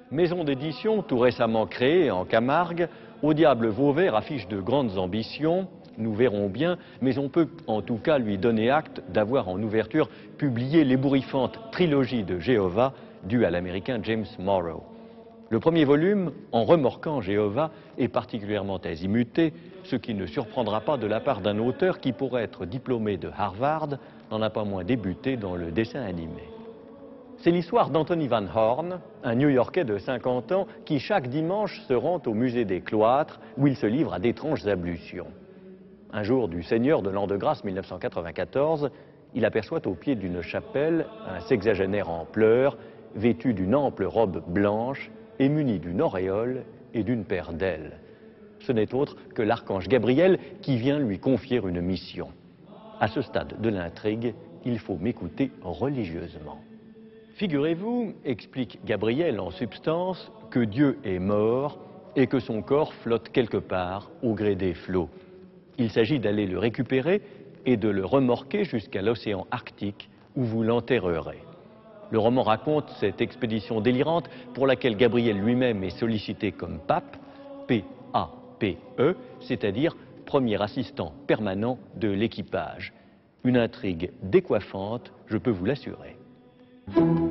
Maison d'édition tout récemment créée en Camargue, Au Diable Vauvert affiche de grandes ambitions, nous verrons bien, mais on peut en tout cas lui donner acte d'avoir en ouverture publié l'ébouriffante trilogie de Jéhovah due à l'américain James Morrow. Le premier volume, En remorquant Jéhovah, est particulièrement azimuté, ce qui ne surprendra pas de la part d'un auteur qui, pour être diplômé de Harvard, n'en a pas moins débuté dans le dessin animé. C'est l'histoire d'Anthony Van Horn, un New-Yorkais de 50 ans qui chaque dimanche se rend au musée des cloîtres où il se livre à d'étranges ablutions. Un jour du Seigneur de l'an de grâce 1994, il aperçoit au pied d'une chapelle un sexagénaire en pleurs, vêtu d'une ample robe blanche et muni d'une auréole et d'une paire d'ailes. Ce n'est autre que l'archange Gabriel qui vient lui confier une mission. À ce stade de l'intrigue, il faut m'écouter religieusement. Figurez-vous, explique Gabriel en substance, que Dieu est mort et que son corps flotte quelque part au gré des flots. Il s'agit d'aller le récupérer et de le remorquer jusqu'à l'océan Arctique où vous l'enterrerez. Le roman raconte cette expédition délirante pour laquelle Gabriel lui-même est sollicité comme pape, P-A-P-E, c'est-à-dire premier assistant permanent de l'équipage. Une intrigue décoiffante, je peux vous l'assurer.